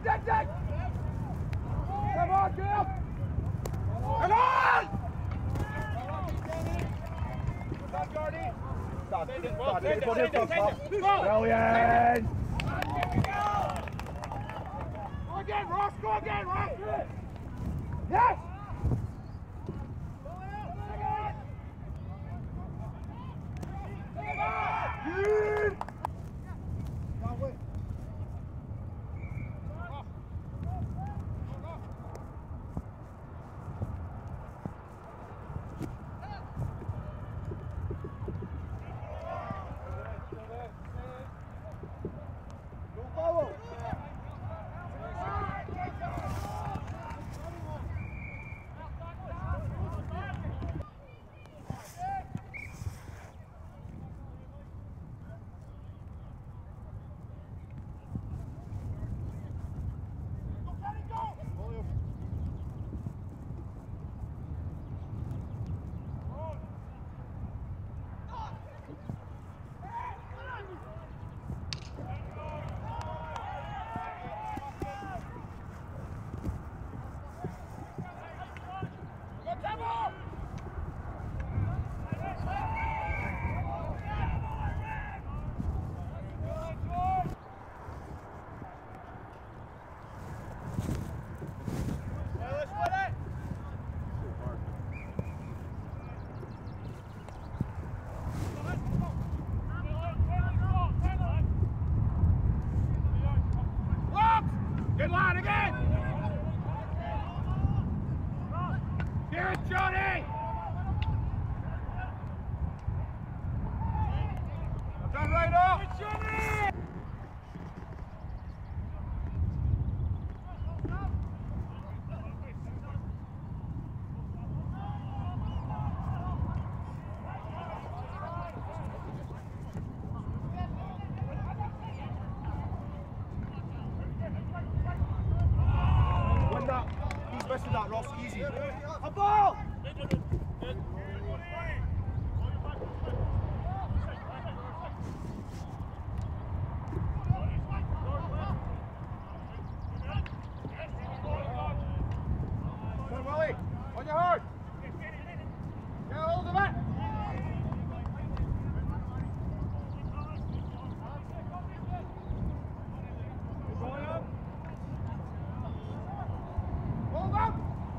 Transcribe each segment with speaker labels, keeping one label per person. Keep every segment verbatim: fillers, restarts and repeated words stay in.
Speaker 1: dig, dig! Come on, Gil! Come on! Stop, Jordy! Stop, stop,
Speaker 2: Send it,
Speaker 1: stop,
Speaker 2: send it,
Speaker 1: stop,
Speaker 2: send it!
Speaker 1: Brilliant!
Speaker 2: Go again, Ross! Go again, Ross!
Speaker 1: Yes! Good! Can't wait.
Speaker 2: Good line again! Here it, Johnny! Done right up! Johnny!
Speaker 1: He's missing that, Ross. Easy. A ball!
Speaker 2: Come on, Willie. On your heart. Get a hold of it. Going up. Hold up.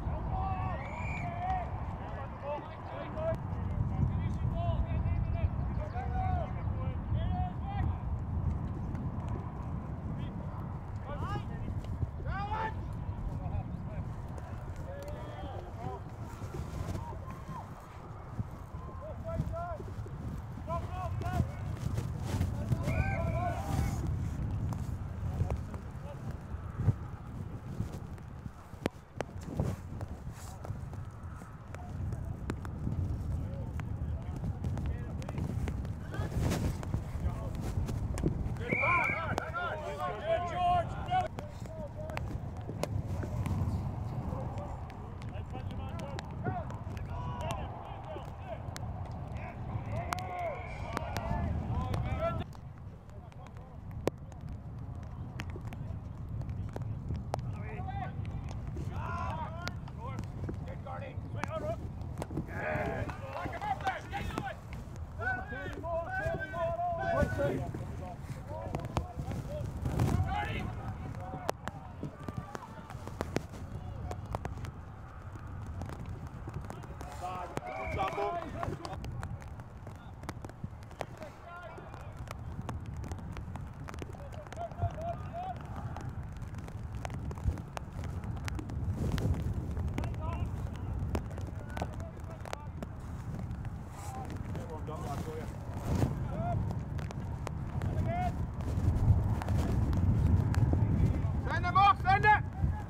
Speaker 2: Send them off, send it!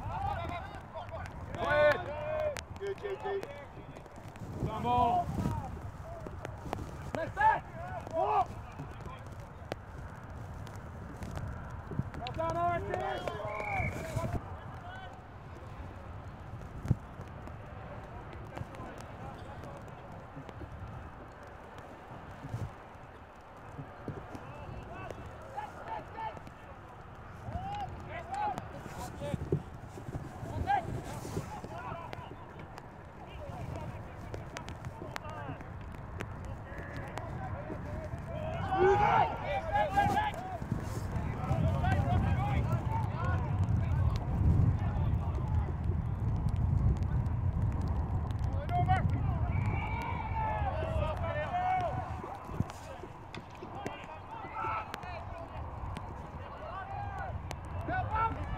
Speaker 1: Good, J J.
Speaker 2: Come on! Let's that! Walk! Well done, Archie!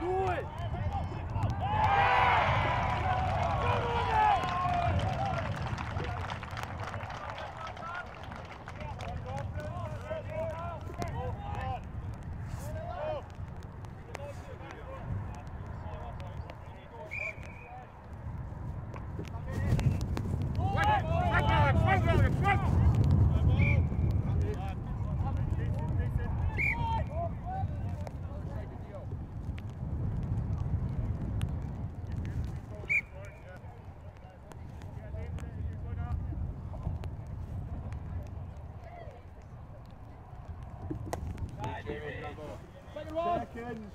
Speaker 1: Seconds.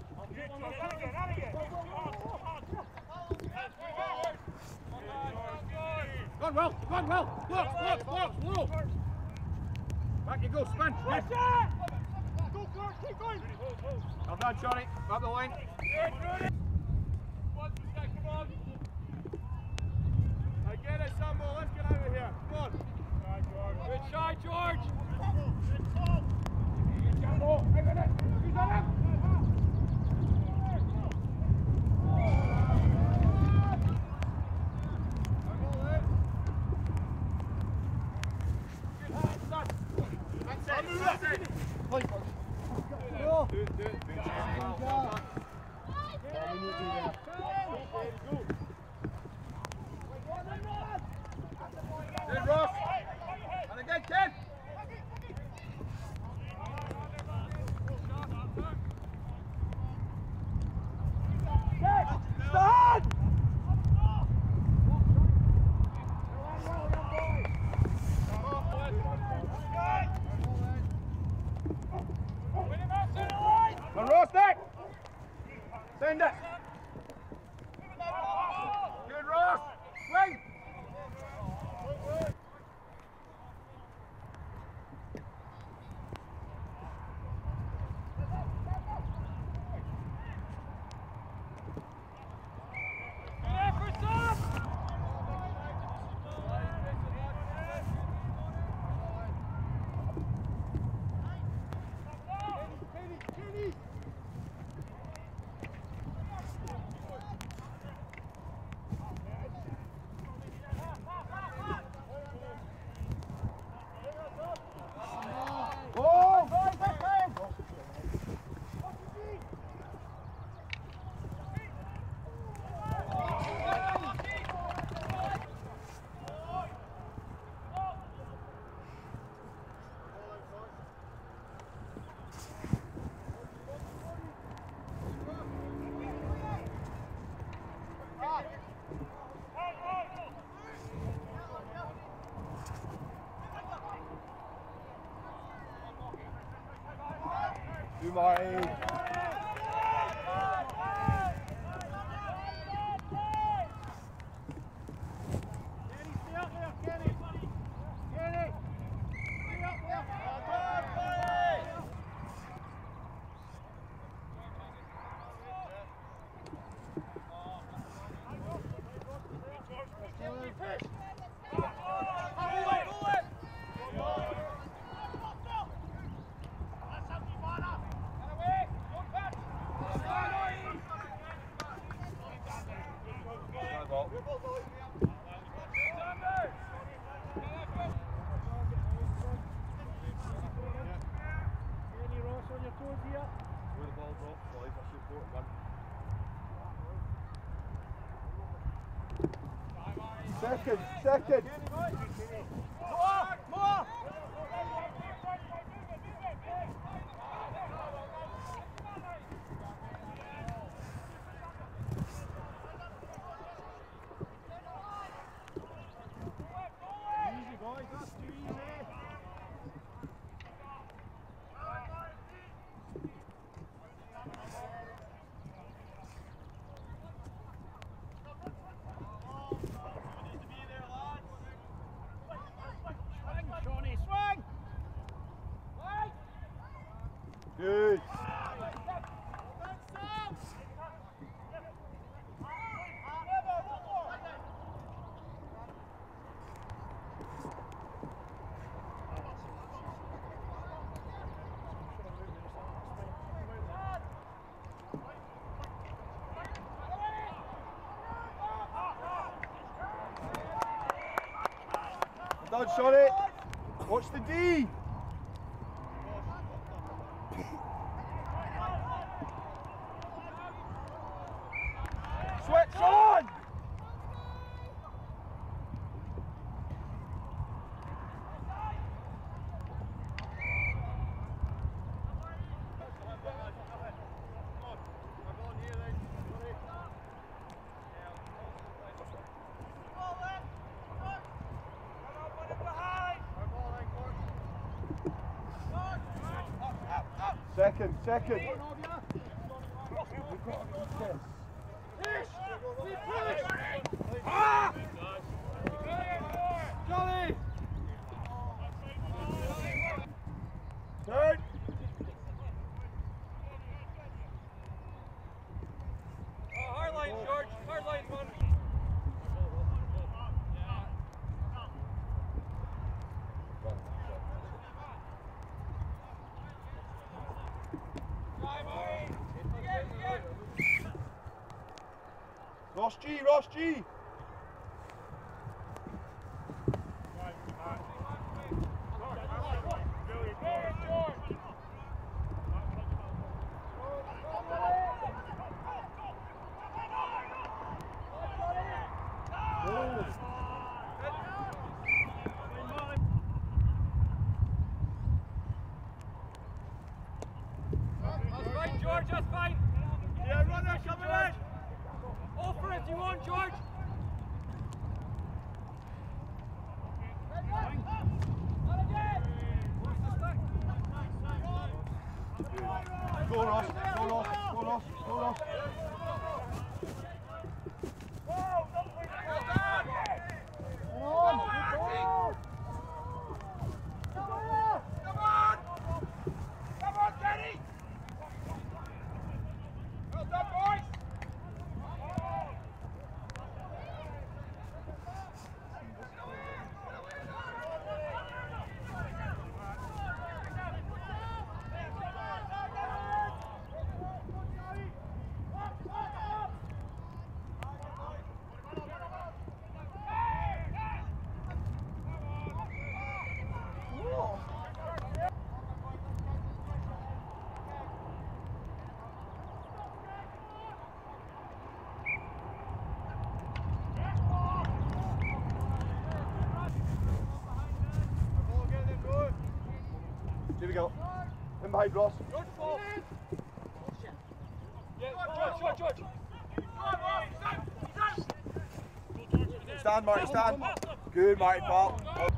Speaker 2: Gone well, gone well. Look, look, look, look. Back you go, spin. Yes.
Speaker 1: Go, Kurt, keep going.
Speaker 2: Well done, Johnny. Up the line. I get it, Sambo. Let's get out of here. Come on. Good shot, George. Sambo, hey, minute. Who's on him? Good, Ross. And again, Ken.
Speaker 1: Stand!
Speaker 2: And Ross, next. Send it. Good, Ross. Swing.
Speaker 1: Marty. Second, second.
Speaker 2: More, more.
Speaker 1: Easy, boys, that's too easy. Shawnee, Good, sorry. What's the D? Switch on! Second, second. We've got to keep this.
Speaker 2: Ah! Jolly!
Speaker 1: Third.
Speaker 2: Oh, hard line, George. Hard line, one.
Speaker 1: Ross G, Ross G.
Speaker 2: That's fine, George, that's fine. Yeah, run there, shove it in. Offer if you want, George.
Speaker 1: Go Ross, go Ross, go Ross, go Ross. Here we go. In behind Ross.
Speaker 2: George, ball. Yeah, George, George, George.
Speaker 1: Stand, Marty, stand. Good, Marty, Paul.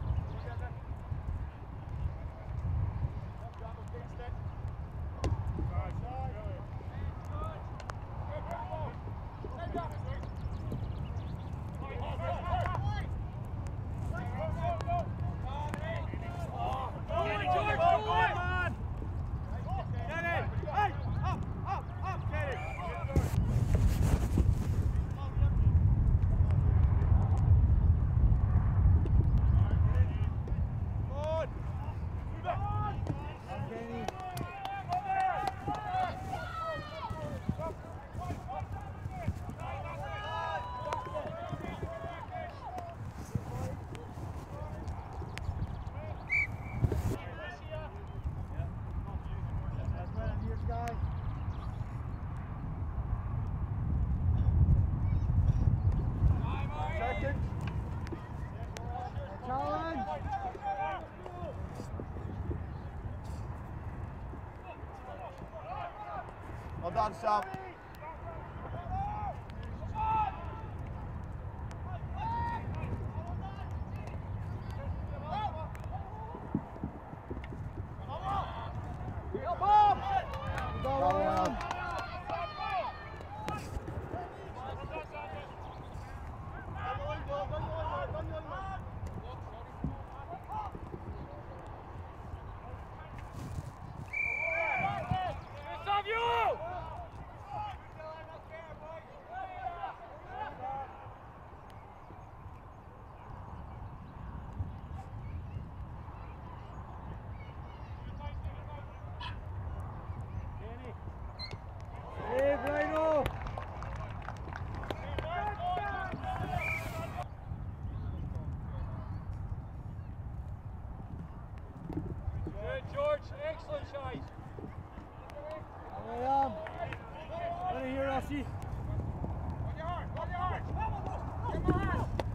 Speaker 1: Well done, Sam.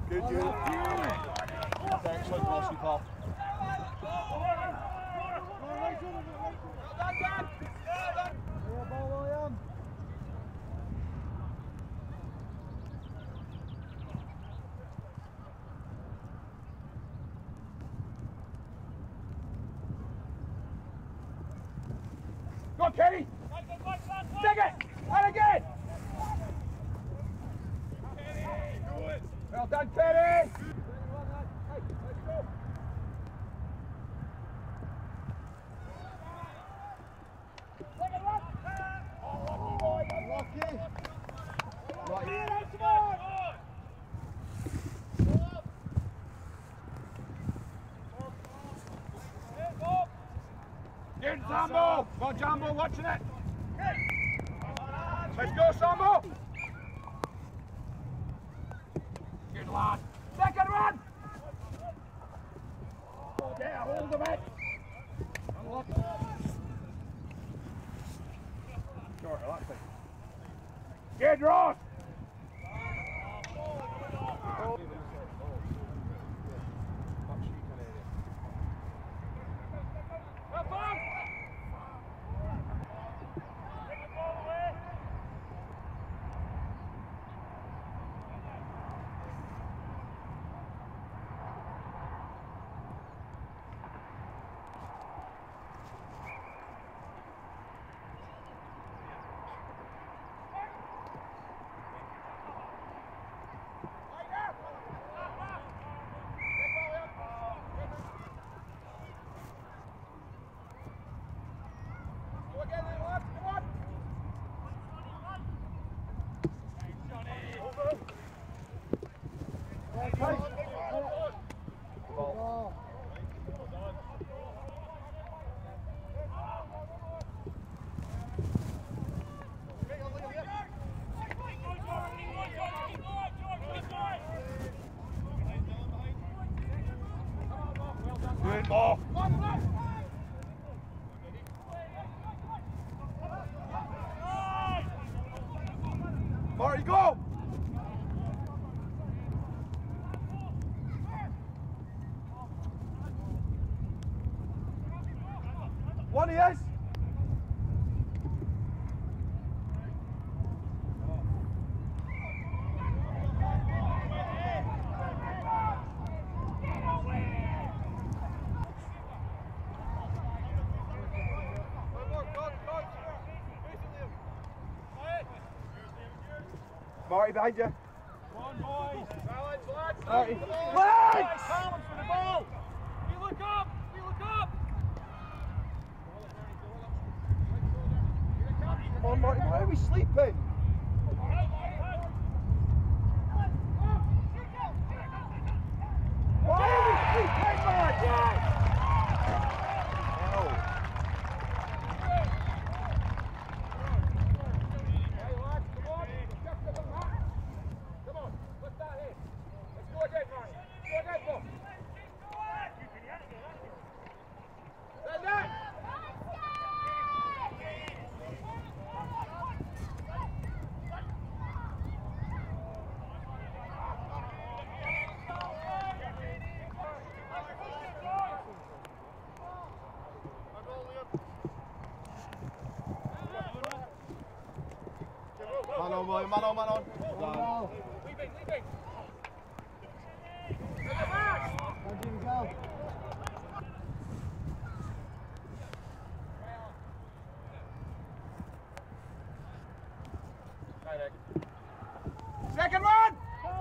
Speaker 1: Good, good. That's excellent, Rossi, pal.
Speaker 2: Go on, Kenny! Take it! And again! Well done, Kenny! Good, Sambo! Go on, Jambo, watching it! Let's go, Sambo! Good lad! Second run! Get a hold of it! Short, that's it. Good, Ross! Good ball. Marty, go! One he is. Marty, behind you. Come on, boys. Balance, lads.
Speaker 1: Marty.
Speaker 2: Lads! Balance for the ball. We look up. We look up.
Speaker 1: Come on, Marty, why are we sleeping? Why are we sleeping, Marty? Man on, William, man on, man on. Well
Speaker 2: Leaving, leaving.
Speaker 1: How do you go?
Speaker 2: Second one!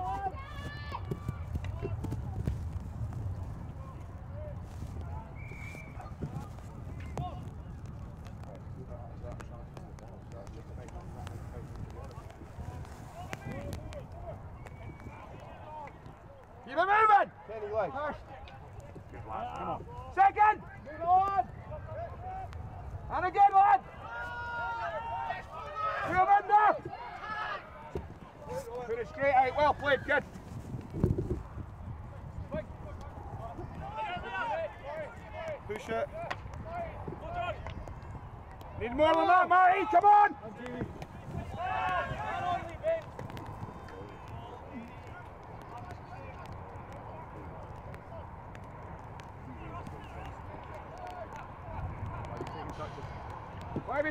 Speaker 2: Keep it moving!
Speaker 1: Kenny, leg.
Speaker 2: First. Good lad, come on. Second! Move on! And again, lad! Move in there! Put it straight out, well played, kid.
Speaker 1: Push it.
Speaker 2: Need more than that, Marty, come on!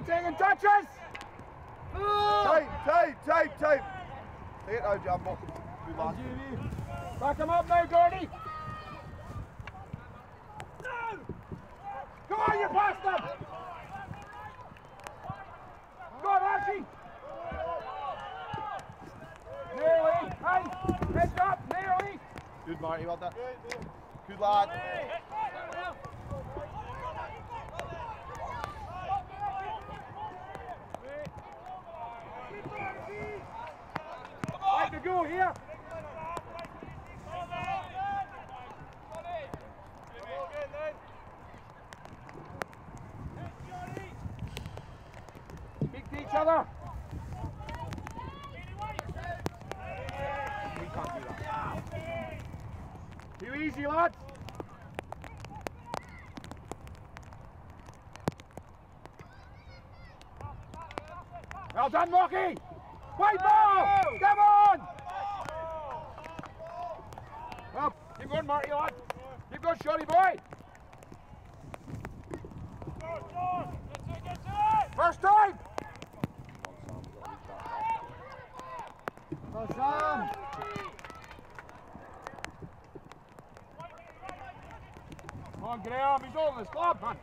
Speaker 2: taking touches!
Speaker 1: Tape, tape, tape, tape. Take it out, Jambo. Good lad.
Speaker 2: Back him up now, Gordy! Come on, you bastard! Go on, Archie! Nearly! Hey! Heads up! Nearly!
Speaker 1: Good, Marty, well done. Good lad.
Speaker 2: Right to go here! Speak to each other! We can't do that. Too easy, lads! Well done, Rocky! White ball! Come on! Well, keep going, Marty, lad! Keep going, Shorty boy! First time! Go, Sam! Come on, Graham, he's all in his club, man!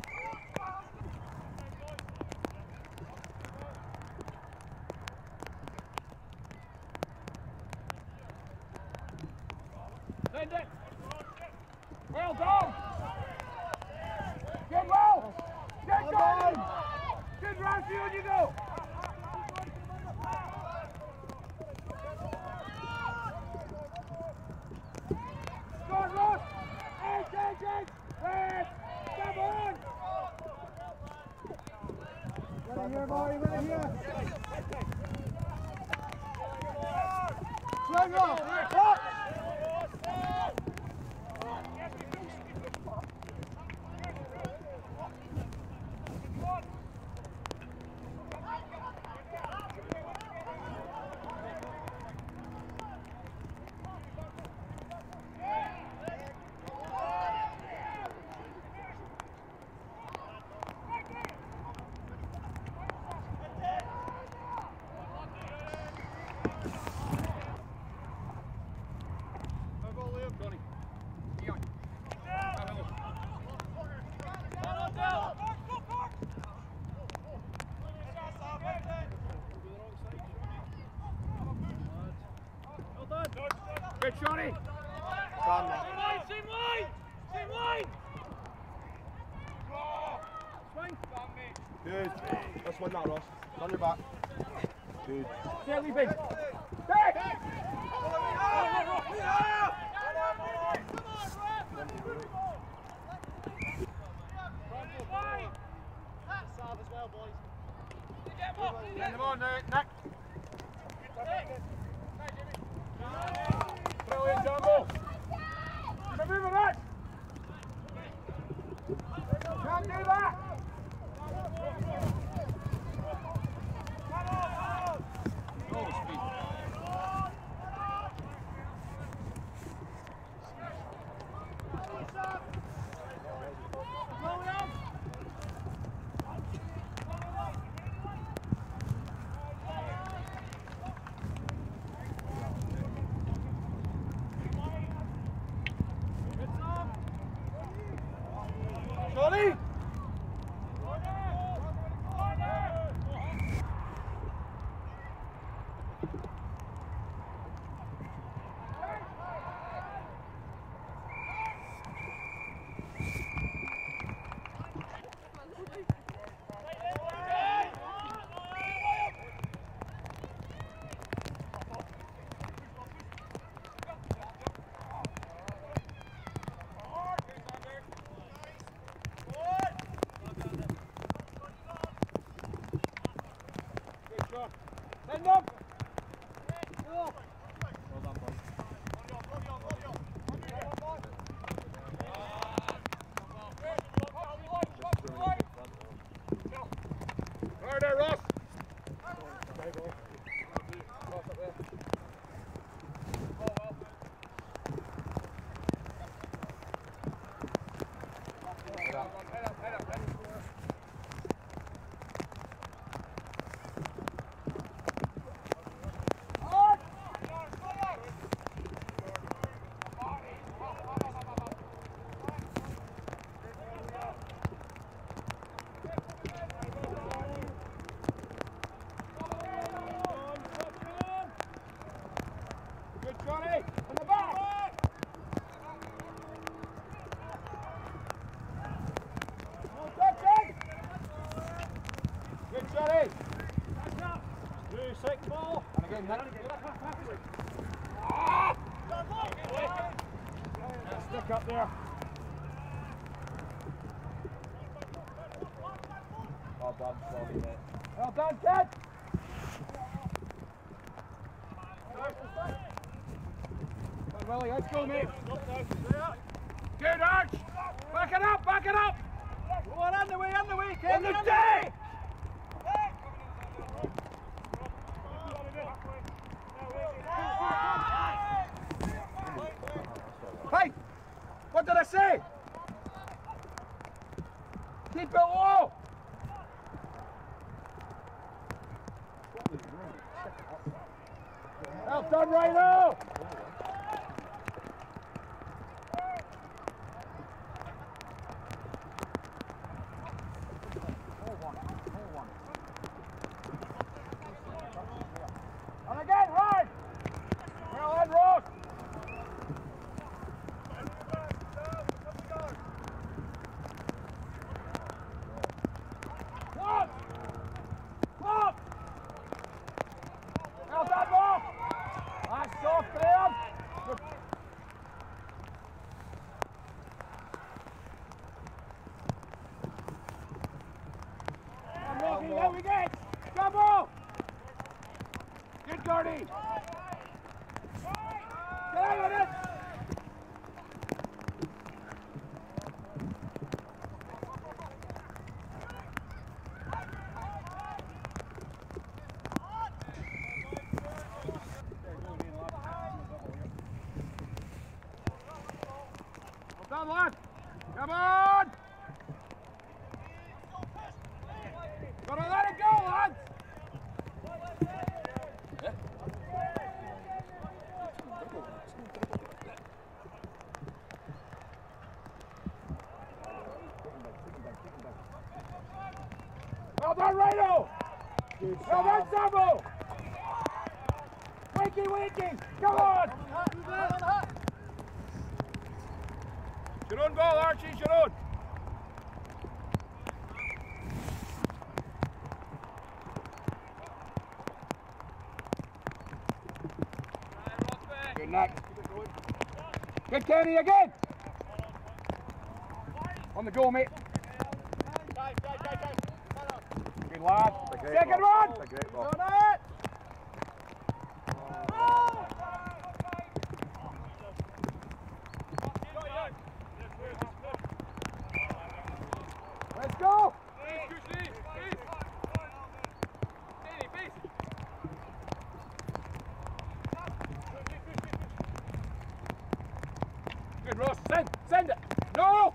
Speaker 2: Send it! Well done! Get well! Get going! Good round for you and you go! Go on, Ross! Eight, eight, eight! Red! Come on! Right here, boy, right here! Swing off! Up! Good, Johnny.
Speaker 1: Stand there.
Speaker 3: Same line! Same line!
Speaker 2: Swing.
Speaker 1: Good. Let's win that, Ross. On your back. Good.
Speaker 2: Stay leaping. Back!
Speaker 3: Serve as well, boys.
Speaker 2: Send them on now, Nick. Brilliant, Jumbo. Keep moving it. Can't do that. No speed.
Speaker 1: Johnny!
Speaker 2: Send them.
Speaker 1: Well done, boys.
Speaker 2: Right there, Ross. Johnny! In the back! No touching! Good, Johnny!
Speaker 3: Blue, sick ball.
Speaker 2: And again, Nick. Stick up there.
Speaker 1: Well done, sorry, mate.
Speaker 2: Well done, kid! Come on, Willie, let's go, mate. Good, Arch! Back it up, back it up!
Speaker 3: Go on, on the way, on the way, kid.
Speaker 2: On the day! Hey! What did I say? Keep it low! Well done, Rhino! And again, run! Well done, Ross! Close! Close! Well done, Ross! That's soft, Graham! Come on, Rocky, out we get! Come on! Good, Gordy! Get out of it! Well done, lad! Come on! Gotta let it go, lads! Well done, Rhino! Well done, Sambo! Wakey, wakey! Come on! Your own ball, Archie, your own! Good night. Good, Kenny, again! On the goal, mate. Good lad. Second
Speaker 1: ball.
Speaker 2: one!
Speaker 1: It's a great ball.
Speaker 2: On it! Let's go! Good, Ross. Send! Send it! No!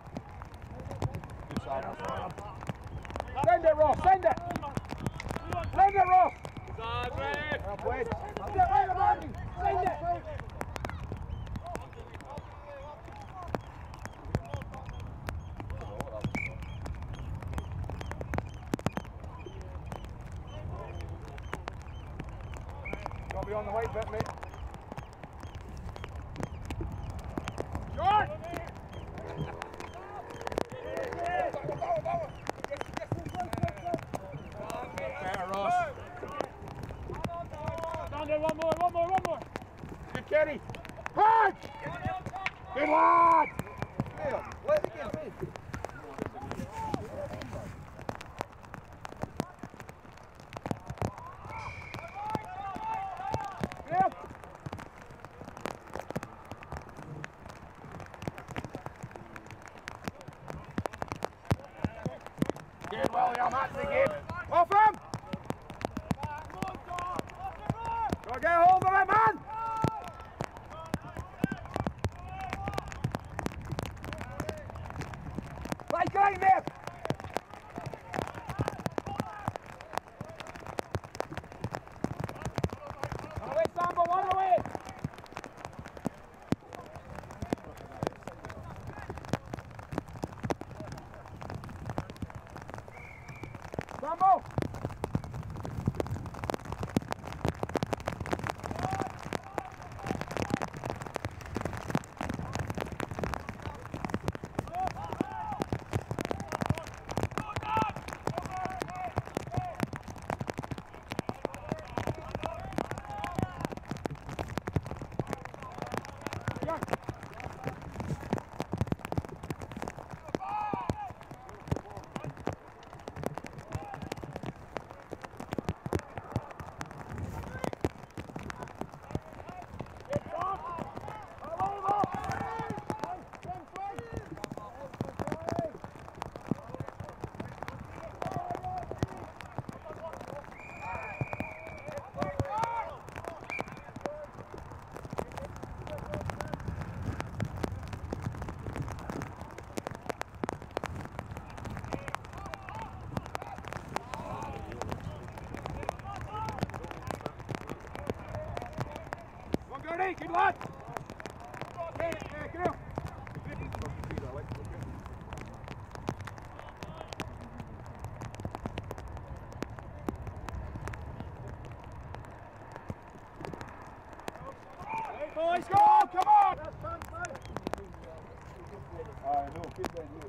Speaker 2: Send it, Ross! Send it! Send it, Ross! Well played. Send it right about me! Send it! Gotta be on the white bit, mate. Short! Better, Ross.
Speaker 3: Down there, one more, one more, one more.
Speaker 2: Good, Kenny. Punch! Good lad!
Speaker 1: Let the game be.
Speaker 2: Yep. Good, William, that's the game. Off him! Go get hold of it, man! Like right there! On the way, Sambo, on the way! Sambo! good lad. Hey, hey, come here. Boys, go! Come on!
Speaker 1: I know, keep that here.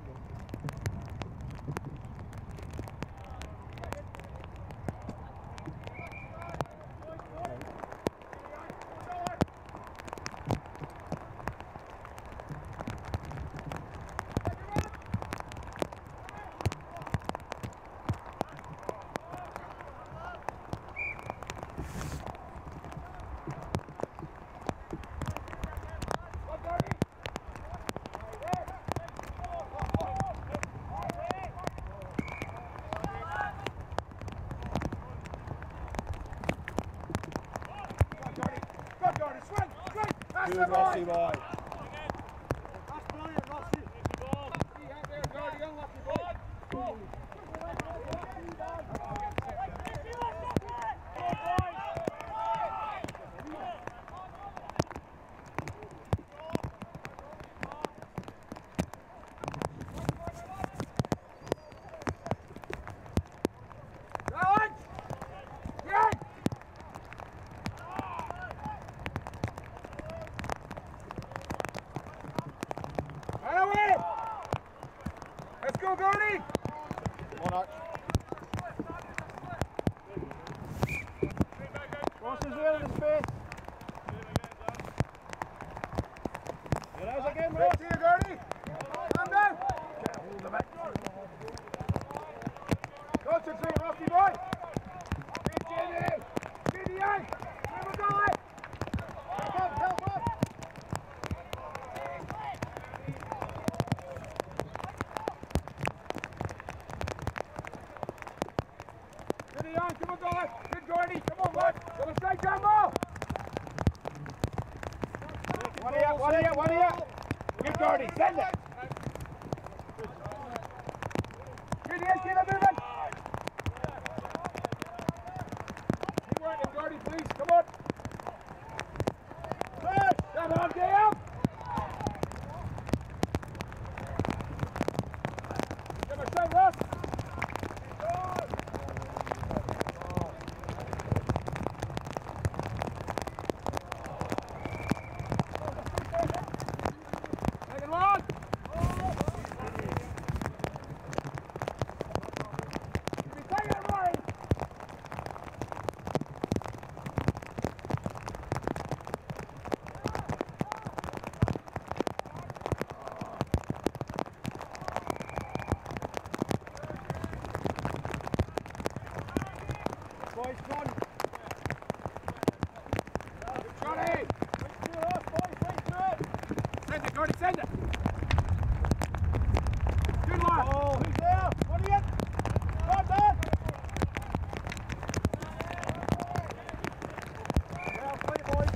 Speaker 1: Good, Rossi, boy.
Speaker 3: That's brilliant, Rossi.
Speaker 2: Let's go, Gordy!
Speaker 1: Come on, Arch.
Speaker 3: Ross is there in the space. There it is again, Ross.
Speaker 2: See you, Gordy! Calm down! Concentrate, Rocky boy! Good, Jamie! Good, Ian! Where we going? Help up, help up! Good, Ian, come on, guys! Good, Gordy! Come on, lad! Got a straight down ball! One here, one here, one here! Good, Gordy! Send it! Good, Ian, keep it moving! Keep working, Gordy, please, come on! Push! Come on, Dale! Give a shot, Ross! Second one! Be tight, Rory! Boys, come on! Johnny! Send it, Gordy, send it! Good lad!
Speaker 3: Oh, who's there? What are you? Come on, well, play, boys.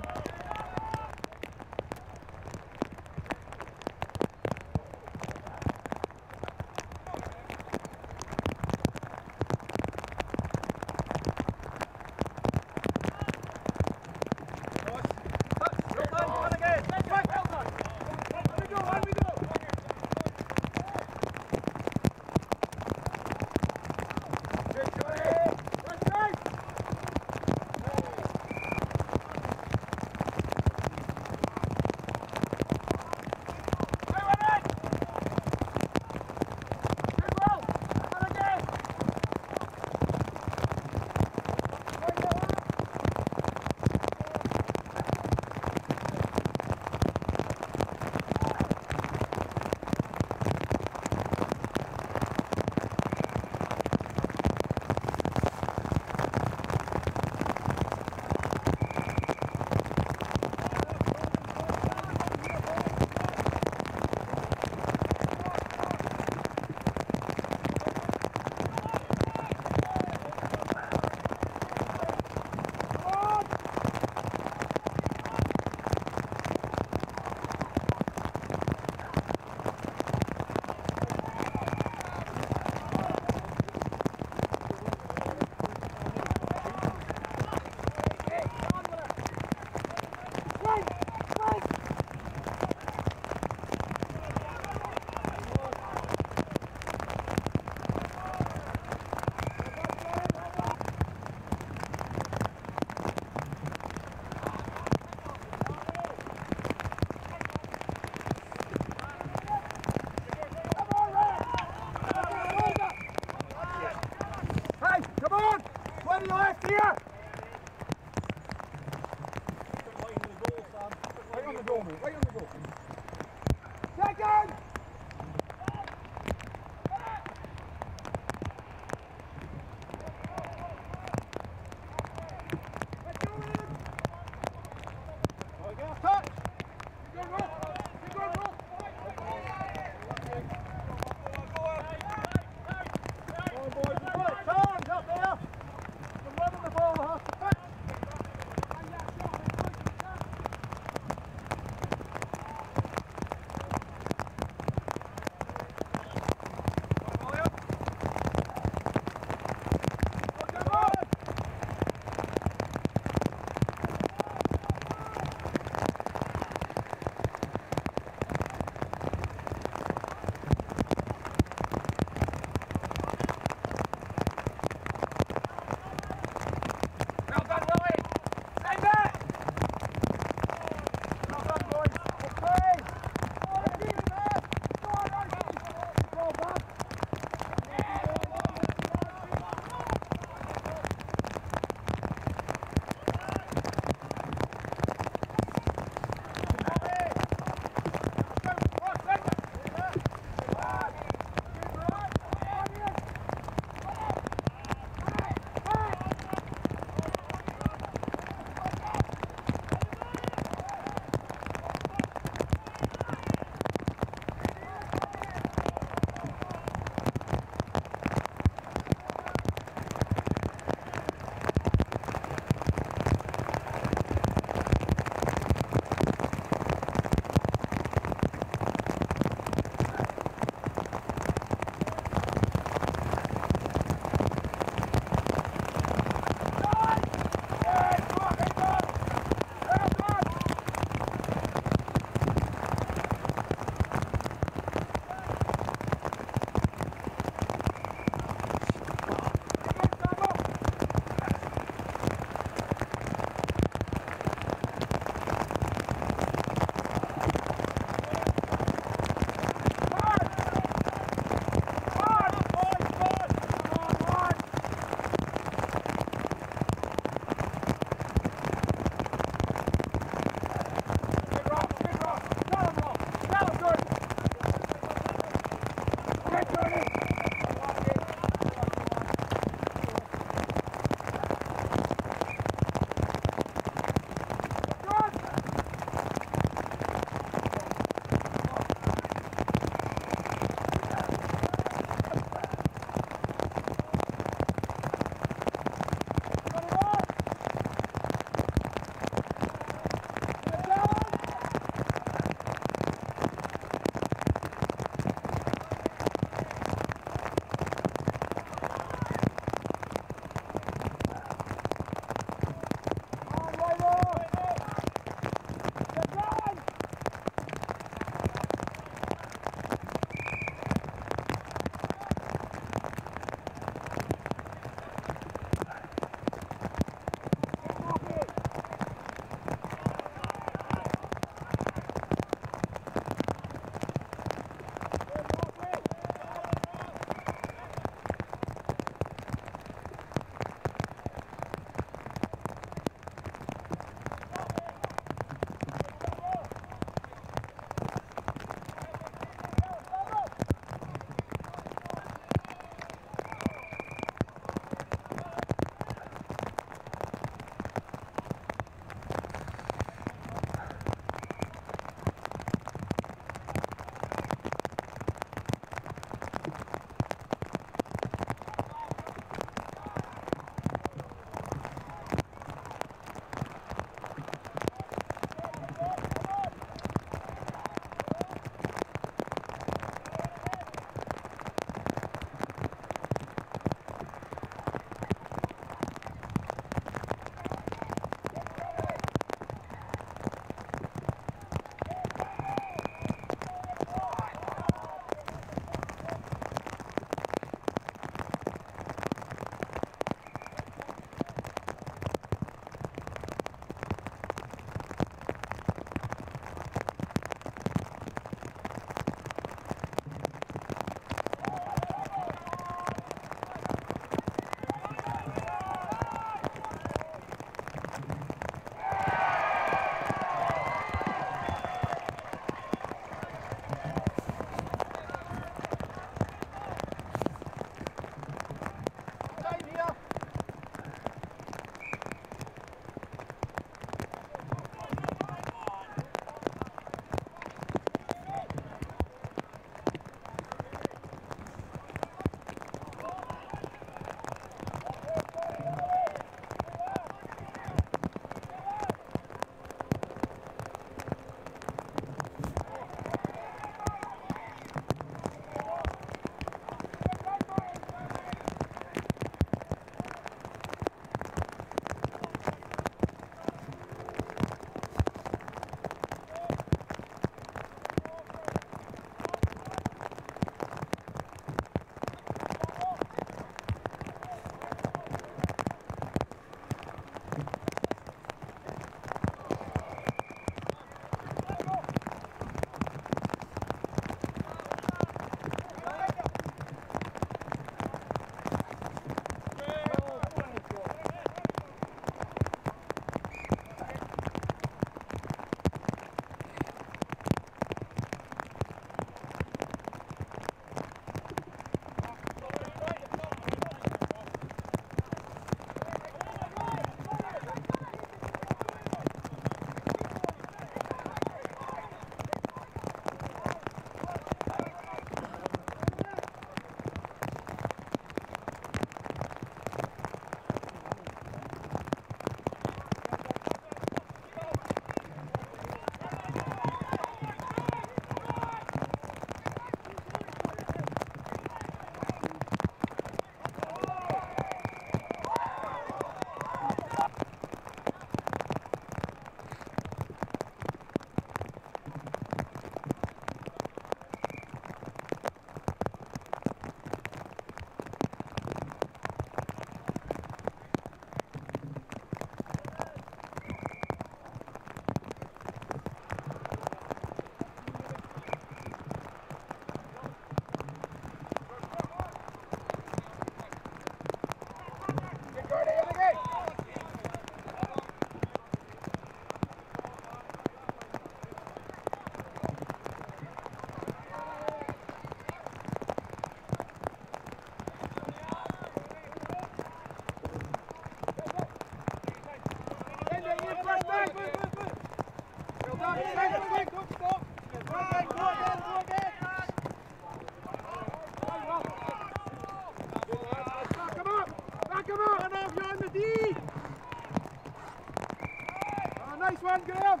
Speaker 2: Nice one, Graham.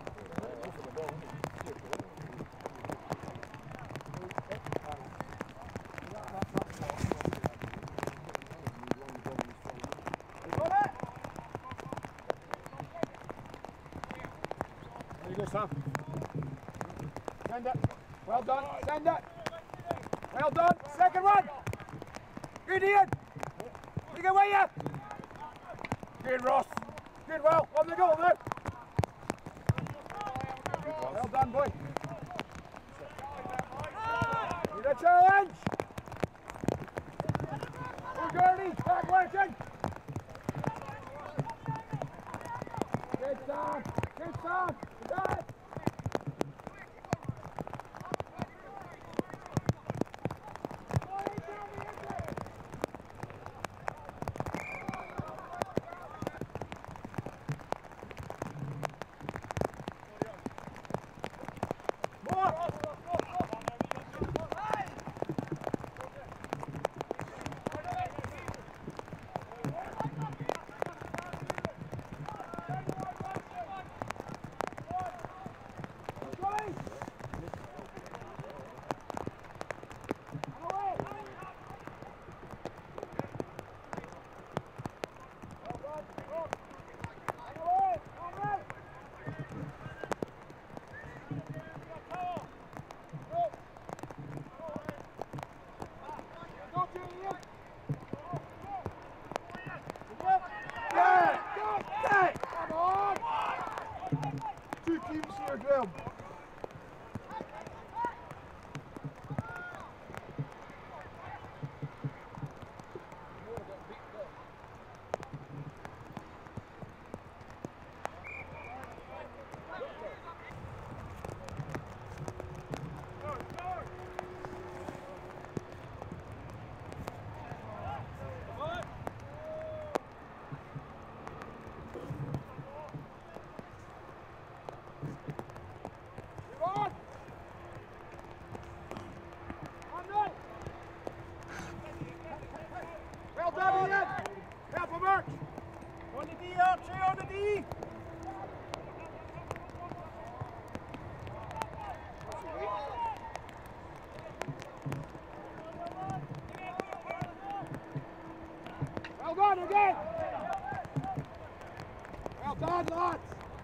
Speaker 2: There you go, Sam. Send it. Well done. Send it. Well done. Second one. Good, Ian. Take it away, yeah. Good, Ross. Good, well. On the goal now. Well done, boy. Need a challenge. Good, Gurney. Back working. Good, Sam. Good, Sam. Good.
Speaker 1: Two teams here, Graham.
Speaker 2: Well done, Ian. Help him, Mark.
Speaker 3: On the D, Archie, on the D!
Speaker 2: Well done again. Well done, lads.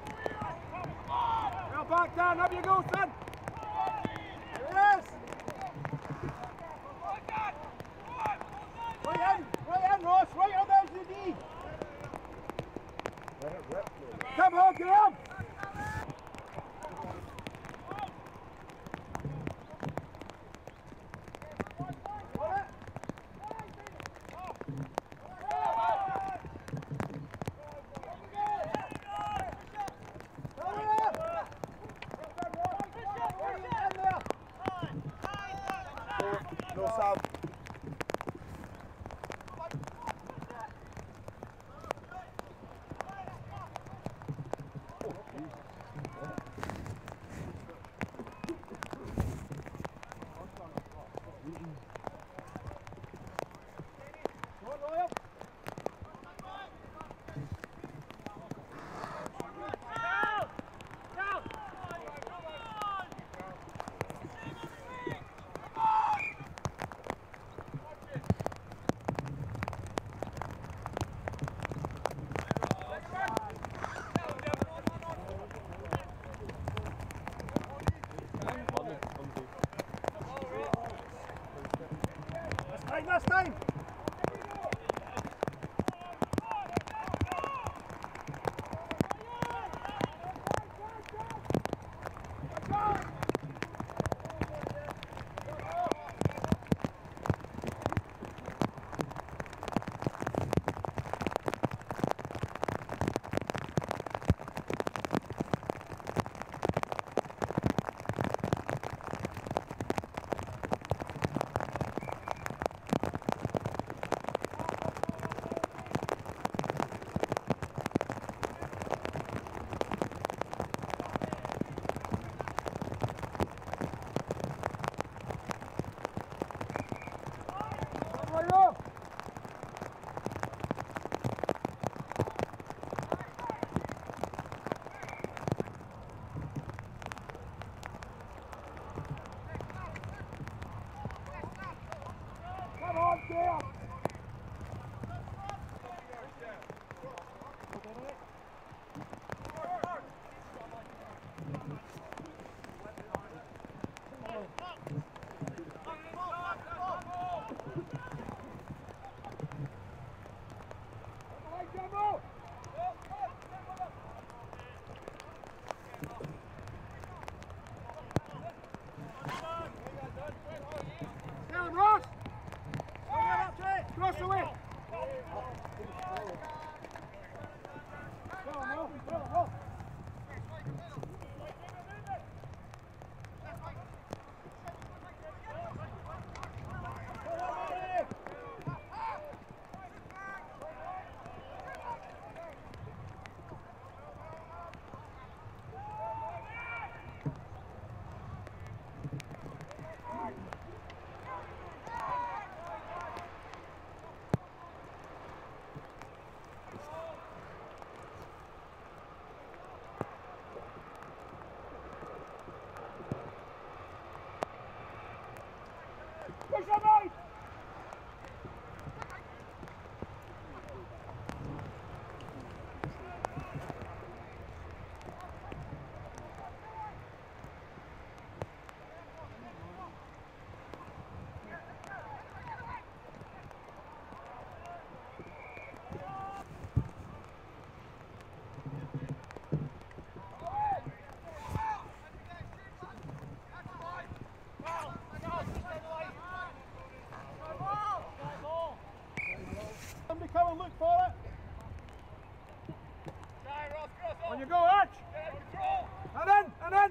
Speaker 2: Well back down. Up you go, son. Yes.
Speaker 3: Right in, right in, Ross, right on there's the D!
Speaker 2: Come on, Graham.
Speaker 1: No, Sam.
Speaker 3: Right, last time! Somebody come and look for it.
Speaker 2: On you go, Arch! And in, and in!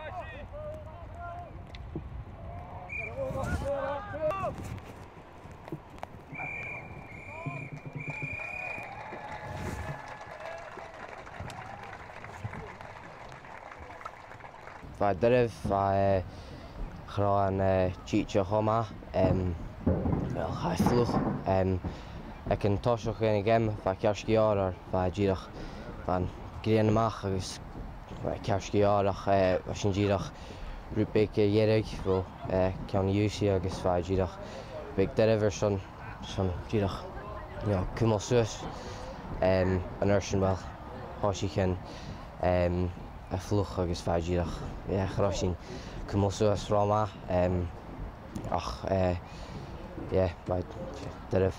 Speaker 4: Fa dyrif, fa chroan Chicha Homa, wel ga vlug, ik een toshach in gem, fa kerski orar, fa girach, van green mach, dus kerski orach, was een girach, rupik jerig, wo kan juicy, dus fa girach, big deriver son, son girach, ja, kumelsus, en urshen wel, als je kan. A fluch agus fáidíach chrásin cumulsúas ráma ach yeah, but deriv.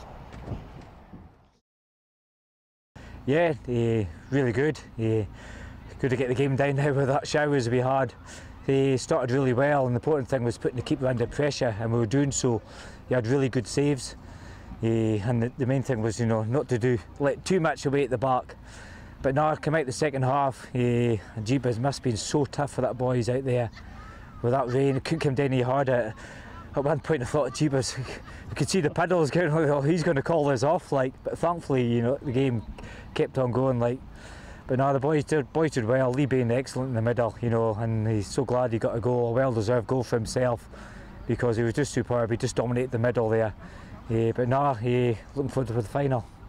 Speaker 5: Yeah, uh, really good. Uh, good to get the game down now with that showers we had. They started really well, and the important thing was putting the keeper under pressure, and we were doing so. He had really good saves, uh, and the, the main thing was, you know, not to do let too much away at the back. But now, come out the second half, uh, Jeebus must have been so tough for that boys out there. With that rain, it couldn't come down any harder. At one point I thought, Jeebus, you could see the pedals going, oh, he's going to call this off, like. But thankfully, you know, the game kept on going, like. But now the boys did, boys did well. Lee being excellent in the middle, you know, and he's so glad he got a goal, a well-deserved goal for himself, because he was just superb. He just dominated the middle there. Uh, but now, uh, looking forward to the final.